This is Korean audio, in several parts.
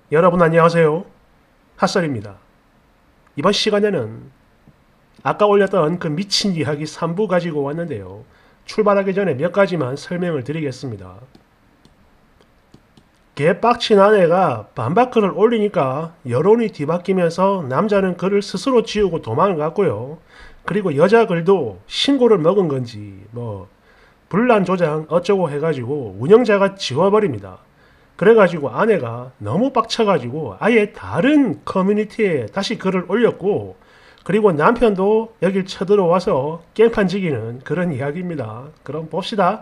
여러분 안녕하세요. 핫설입니다. 이번 시간에는 아까 올렸던 그 미친 이야기 3부 가지고 왔는데요. 출발하기 전에 몇 가지만 설명을 드리겠습니다. 개빡친 아내가 반박글을 올리니까 여론이 뒤바뀌면서 남자는 글을 스스로 지우고 도망을 갔고요. 그리고 여자 글도 신고를 먹은 건지 분란 조장 어쩌고 해가지고 운영자가 지워버립니다. 그래가지고 아내가 너무 빡쳐가지고 아예 다른 커뮤니티에 다시 글을 올렸고, 그리고 남편도 여길 쳐들어와서 깽판 지기는 그런 이야기입니다. 그럼 봅시다.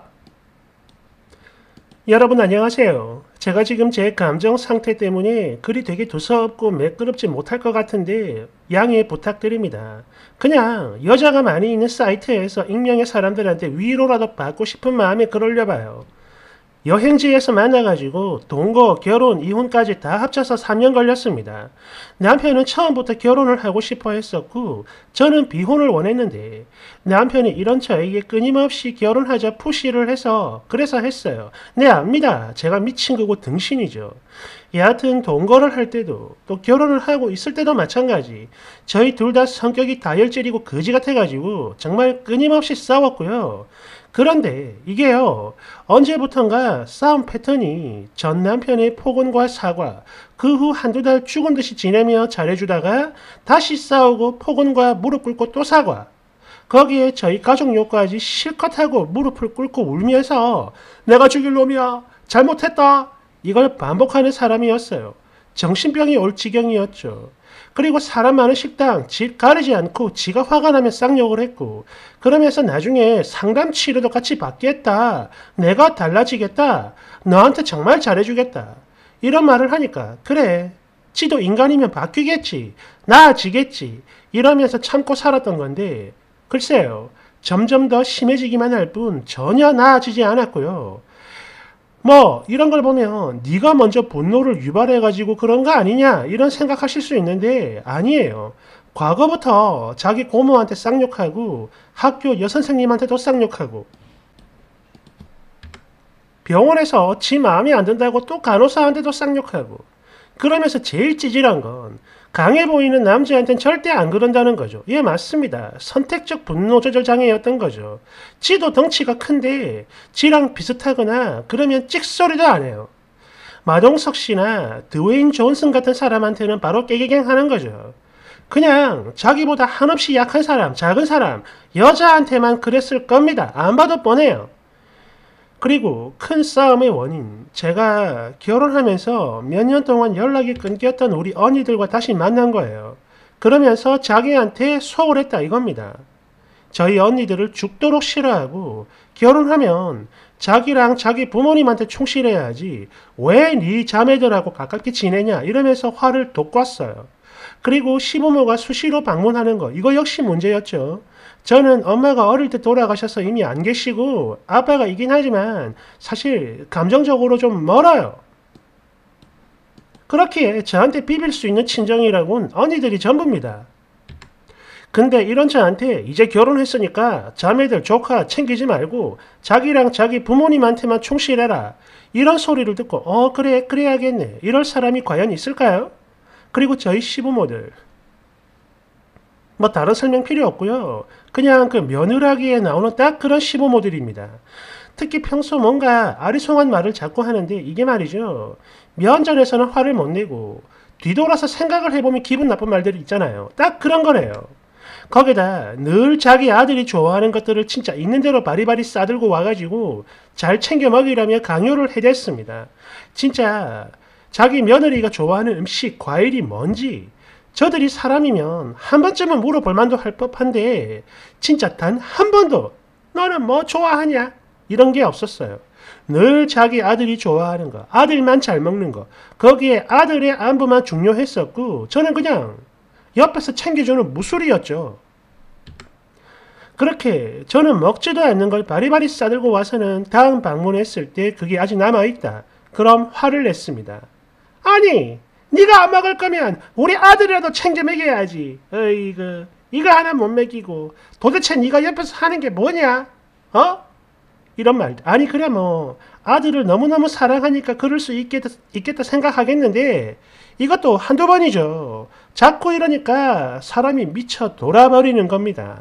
여러분 안녕하세요. 제가 지금 제 감정 상태 때문에 글이 되게 두서없고 매끄럽지 못할 것 같은데 양해 부탁드립니다. 그냥 여자가 많이 있는 사이트에서 익명의 사람들한테 위로라도 받고 싶은 마음에 글 올려봐요. 여행지에서 만나가지고 동거, 결혼, 이혼까지 다 합쳐서 3년 걸렸습니다. 남편은 처음부터 결혼을 하고 싶어 했었고 저는 비혼을 원했는데 남편이 이런 저에게 끊임없이 결혼하자 푸시를 해서 그래서 했어요. 네, 압니다. 제가 미친 거고 등신이죠. 여하튼 동거를 할 때도 또 결혼을 하고 있을 때도 마찬가지. 저희 둘 다 성격이 다혈질이고 거지 같아가지고 정말 끊임없이 싸웠고요. 그런데 이게요, 언제부턴가 싸움 패턴이 전 남편의 폭언과 사과, 그 후 한두 달 죽은 듯이 지내며 잘해주다가 다시 싸우고 폭언과 무릎 꿇고 또 사과. 거기에 저희 가족 욕까지 실컷 하고 무릎을 꿇고 울면서 내가 죽일 놈이야, 잘못했다, 이걸 반복하는 사람이었어요. 정신병이 올 지경이었죠. 그리고 사람 많은 식당 집 가리지 않고 지가 화가 나면 쌍욕을 했고, 그러면서 나중에 상담 치료도 같이 받겠다, 내가 달라지겠다, 너한테 정말 잘해주겠다, 이런 말을 하니까 그래, 지도 인간이면 바뀌겠지, 나아지겠지, 이러면서 참고 살았던 건데, 글쎄요, 점점 더 심해지기만 할 뿐 전혀 나아지지 않았고요. 이런 걸 보면 네가 먼저 분노를 유발해가지고 그런 거 아니냐 이런 생각하실 수 있는데 아니에요. 과거부터 자기 고모한테 쌍욕하고 학교 여선생님한테도 쌍욕하고 병원에서 지 마음에 안 든다고 또 간호사한테도 쌍욕하고, 그러면서 제일 찌질한 건 강해 보이는 남자한테는 절대 안 그런다는 거죠. 예, 맞습니다. 선택적 분노 조절 장애였던 거죠. 지도 덩치가 큰데 지랑 비슷하거나 그러면 찍소리도 안 해요. 마동석 씨나 드웨인 존슨 같은 사람한테는 바로 깨갱 하는 거죠. 그냥 자기보다 한없이 약한 사람, 작은 사람, 여자한테만 그랬을 겁니다. 안 봐도 뻔해요. 그리고 큰 싸움의 원인, 제가 결혼하면서 몇 년 동안 연락이 끊겼던 우리 언니들과 다시 만난 거예요. 그러면서 자기한테 소홀했다 이겁니다. 저희 언니들을 죽도록 싫어하고 결혼하면 자기랑 자기 부모님한테 충실해야지 왜 네 자매들하고 가깝게 지내냐 이러면서 화를 돋궜어요. 그리고 시부모가 수시로 방문하는 거, 이거 역시 문제였죠. 저는 엄마가 어릴 때 돌아가셔서 이미 안 계시고 아빠가 있긴 하지만 사실 감정적으로 좀 멀어요. 그렇게 저한테 비빌 수 있는 친정이라곤 언니들이 전부입니다. 근데 이런 저한테 이제 결혼했으니까 자매들 조카 챙기지 말고 자기랑 자기 부모님한테만 충실해라, 이런 소리를 듣고 그래 그래야겠네, 이럴 사람이 과연 있을까요? 그리고 저희 시부모들 다른 설명 필요 없고요. 그냥 그 며느라기에 나오는 딱 그런 시부모들입니다. 특히 평소 뭔가 아리송한 말을 자꾸 하는데 이게 말이죠. 면전에서는 화를 못 내고 뒤돌아서 생각을 해보면 기분 나쁜 말들이 있잖아요. 딱 그런 거래요. 거기다 늘 자기 아들이 좋아하는 것들을 진짜 있는 대로 바리바리 싸들고 와가지고 잘 챙겨 먹이라며 강요를 해댔습니다. 진짜 자기 며느리가 좋아하는 음식, 과일이 뭔지 저들이 사람이면 한 번쯤은 물어볼 만도 할 법한데 진짜 단 한 번도 너는 뭐 좋아하냐 이런 게 없었어요. 늘 자기 아들이 좋아하는 거, 아들만 잘 먹는 거, 거기에 아들의 안부만 중요했었고 저는 그냥 옆에서 챙겨주는 무술이었죠. 그렇게 저는 먹지도 않는 걸 바리바리 싸들고 와서는 다음 방문했을 때 그게 아직 남아있다, 그럼 화를 냈습니다. 아니, 네가 안 먹을 거면 우리 아들이라도 챙겨 먹여야지. 어이구, 이거 하나 못 먹이고 도대체 네가 옆에서 하는 게 뭐냐? 이런 말. 아니 그래 아들을 너무너무 사랑하니까 그럴 수 있겠다 생각하겠는데 이것도 한두 번이죠. 자꾸 이러니까 사람이 미쳐 돌아버리는 겁니다.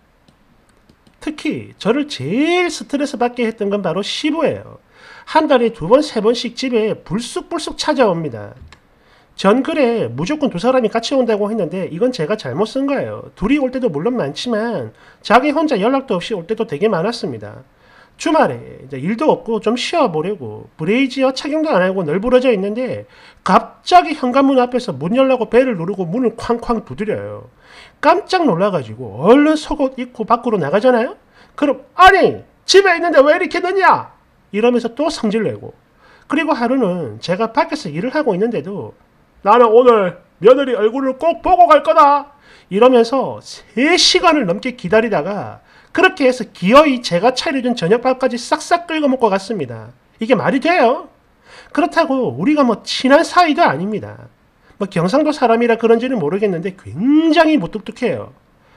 특히 저를 제일 스트레스 받게 했던 건 바로 시부예요. 한 달에 두 번, 세 번씩 집에 불쑥불쑥 찾아옵니다. 전 그래 무조건 두 사람이 같이 온다고 했는데 이건 제가 잘못 쓴 거예요. 둘이 올 때도 물론 많지만 자기 혼자 연락도 없이 올 때도 되게 많았습니다. 주말에 이제 일도 없고 좀 쉬어보려고 브레이지어 착용도 안 하고 널브러져 있는데 갑자기 현관문 앞에서 문 열라고 벨을 누르고 문을 쾅쾅 두드려요. 깜짝 놀라가지고 얼른 속옷 입고 밖으로 나가잖아요. 그럼 아니 집에 있는데 왜 이렇게 늦냐 이러면서 또 성질내고, 그리고 하루는 제가 밖에서 일을 하고 있는데도 나는 오늘 며느리 얼굴을 꼭 보고 갈 거다 이러면서 3시간을 넘게 기다리다가 그렇게 해서 기어이 제가 차려준 저녁밥까지 싹싹 긁어 먹고 갔습니다. 이게 말이 돼요? 그렇다고 우리가 뭐 친한 사이도 아닙니다. 뭐 경상도 사람이라 그런지는 모르겠는데 굉장히 무뚝뚝해요.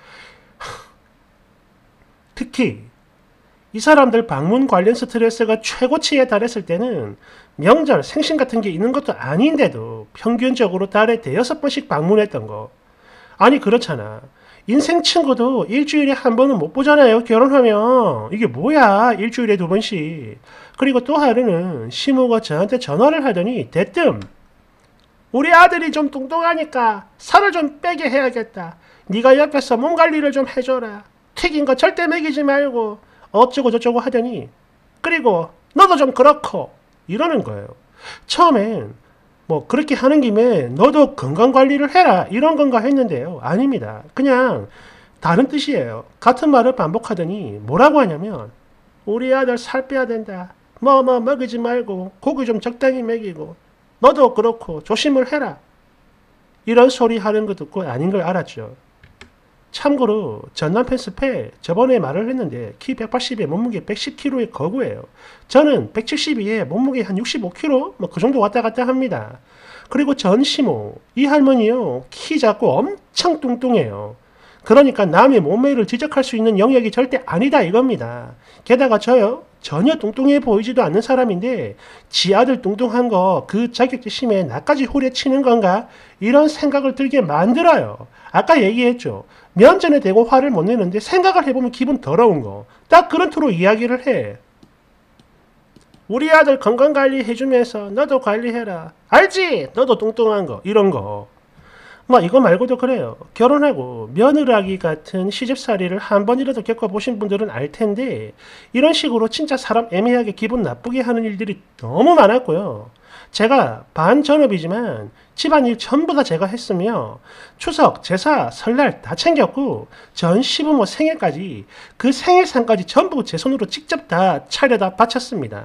특히 이 사람들 방문 관련 스트레스가 최고치에 달했을 때는 명절, 생신 같은 게 있는 것도 아닌데도 평균적으로 달에 5번씩 방문했던 거. 아니 그렇잖아. 인생 친구도 일주일에 한 번은 못 보잖아요. 결혼하면. 이게 뭐야. 일주일에 2번씩. 그리고 또 하루는 시모가 저한테 전화를 하더니 대뜸 우리 아들이 좀 뚱뚱하니까 살을 좀 빼게 해야겠다. 네가 옆에서 몸 관리를 좀 해줘라. 튀긴 거 절대 먹이지 말고 어쩌고 저쩌고 하더니 그리고 너도 좀 그렇고 이러는 거예요. 처음엔 뭐 그렇게 하는 김에 너도 건강관리를 해라 이런 건가 했는데요. 아닙니다. 그냥 다른 뜻이에요. 같은 말을 반복하더니 뭐라고 하냐면 우리 아들 살 빼야 된다. 뭐 먹이지 말고 고기 좀 적당히 먹이고 너도 그렇고 조심을 해라. 이런 소리 하는 거 듣고 아닌 걸 알았죠. 참고로 전 남편 스펙 저번에 말을 했는데 키 180에 몸무게 110kg의 거구예요. 저는 172에 몸무게 한 65kg 뭐 그 정도 왔다 갔다 합니다. 그리고 전 시모 이 할머니요 키 작고 엄청 뚱뚱해요. 그러니까 남의 몸매를 지적할 수 있는 영역이 절대 아니다 이겁니다. 게다가 저요 전혀 뚱뚱해 보이지도 않는 사람인데 지 아들 뚱뚱한 거 그 자격지심에 나까지 후려치는 건가 이런 생각을 들게 만들어요. 아까 얘기했죠. 면전에 대고 화를 못 내는데 생각을 해보면 기분 더러운 거. 딱 그런 투로 이야기를 해. 우리 아들 건강관리 해주면서 너도 관리해라. 알지? 너도 뚱뚱한 거. 이런 거. 뭐 이거 말고도 그래요. 결혼하고 며느라기 같은 시집살이를 한 번이라도 겪어보신 분들은 알 텐데 이런 식으로 진짜 사람 애매하게 기분 나쁘게 하는 일들이 너무 많았고요. 제가 반전업이지만 집안일 전부 다 제가 했으며 추석, 제사, 설날 다 챙겼고 전 시부모 생일까지 그 생일상까지 전부 제 손으로 직접 다 차려다 바쳤습니다.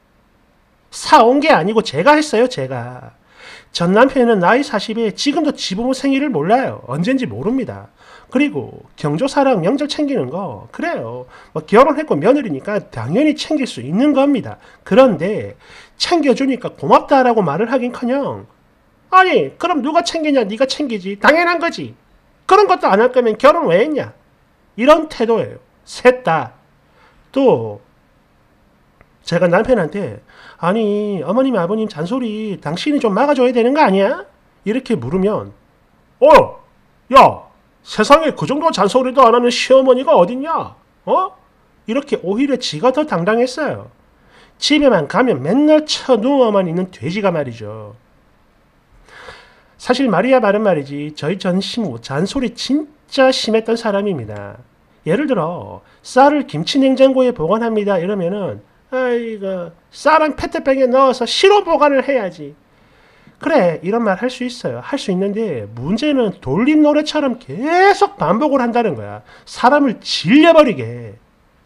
사온 게 아니고 제가 했어요. 제가. 전 남편은 나이 40에 지금도 지부모 생일을 몰라요. 언젠지 모릅니다. 그리고 경조사랑 명절 챙기는 거 그래요. 뭐 결혼했고 며느리니까 당연히 챙길 수 있는 겁니다. 그런데 챙겨주니까 고맙다라고 말을 하긴커녕 아니 그럼 누가 챙기냐 네가 챙기지 당연한 거지. 그런 것도 안 할 거면 결혼 왜 했냐 이런 태도예요. 셋 다. 또 제가 남편한테 아니 어머님 아버님 잔소리 당신이 좀 막아줘야 되는 거 아니야? 이렇게 물으면 야 세상에 그 정도 잔소리도 안 하는 시어머니가 어딨냐? 이렇게 오히려 지가 더 당당했어요. 집에만 가면 맨날 쳐누워만 있는 돼지가 말이죠. 사실 말이야 바른 말이지 저희 전 시모 잔소리 진짜 심했던 사람입니다. 예를 들어 쌀을 김치냉장고에 보관합니다 이러면은 아이고 쌀은 페트병에 넣어서 시로 보관을 해야지. 그래 이런 말 할 수 있어요. 할 수 있는데 문제는 돌림 노래처럼 계속 반복을 한다는 거야. 사람을 질려버리게.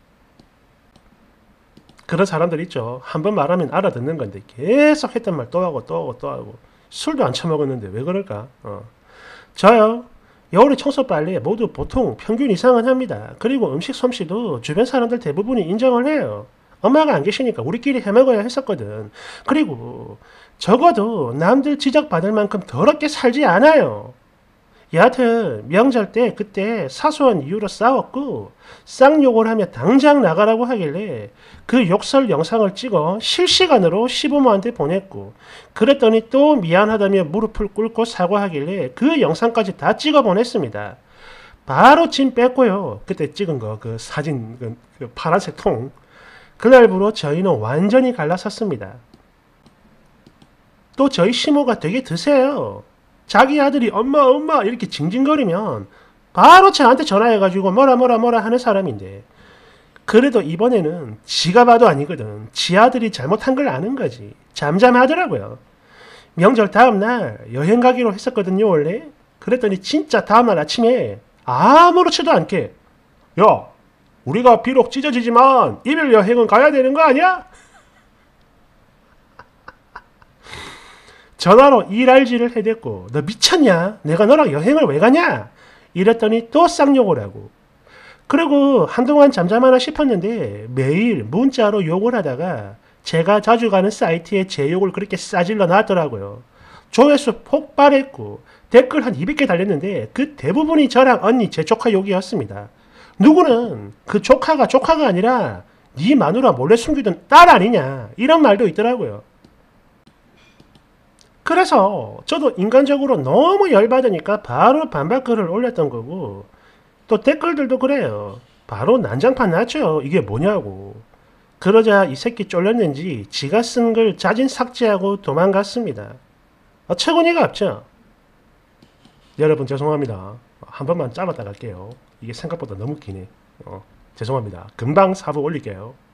그런 사람들 있죠. 한번 말하면 알아듣는 건데 계속 했던 말 또 하고 또 하고 또 하고. 술도 안 처먹었는데 왜 그럴까? 저요 여울에 청소 빨래 모두 보통 평균 이상은 합니다. 그리고 음식 솜씨도 주변 사람들 대부분이 인정을 해요. 엄마가 안 계시니까 우리끼리 해먹어야 했었거든. 그리고 적어도 남들 지적받을 만큼 더럽게 살지 않아요. 여하튼 명절 때 그때 사소한 이유로 싸웠고 쌍욕을 하며 당장 나가라고 하길래 그 욕설 영상을 찍어 실시간으로 시부모한테 보냈고 그랬더니 또 미안하다며 무릎을 꿇고 사과하길래 그 영상까지 다 찍어 보냈습니다. 바로 짐 뺐고요. 그때 찍은 거 그 사진 그 파란색 통 그날부로 저희는 완전히 갈라섰습니다. 또 저희 시모가 되게 드세요. 자기 아들이 엄마 엄마 이렇게 징징거리면 바로 저한테 전화해가지고 뭐라 하는 사람인데 그래도 이번에는 지가 봐도 아니거든. 지 아들이 잘못한 걸 아는 거지. 잠잠하더라고요. 명절 다음날 여행 가기로 했었거든요 원래. 그랬더니 진짜 다음날 아침에 아무렇지도 않게 야 우리가 비록 찢어지지만 이별 여행은 가야 되는 거 아니야? 전화로 일알지를 해댔고 너 미쳤냐? 내가 너랑 여행을 왜 가냐? 이랬더니 또 쌍욕을 하고 그리고 한동안 잠잠하나 싶었는데 매일 문자로 욕을 하다가 제가 자주 가는 사이트에 제 욕을 그렇게 싸질러 놨더라고요. 조회수 폭발했고 댓글 한 200개 달렸는데 그 대부분이 저랑 언니 제 조카 욕이었습니다. 누구는 그 조카가 아니라 네 마누라 몰래 숨기던 딸 아니냐 이런 말도 있더라고요. 그래서 저도 인간적으로 너무 열받으니까 바로 반박글을 올렸던 거고 또 댓글들도 그래요. 바로 난장판 났죠. 이게 뭐냐고. 그러자 이 새끼 쫄렸는지 지가 쓴 글 자진 삭제하고 도망갔습니다. 어처구니가 없죠. 여러분 죄송합니다. 한 번만 잘랐다 갈게요. 이게 생각보다 너무 기네. 죄송합니다. 금방 사부 올릴게요.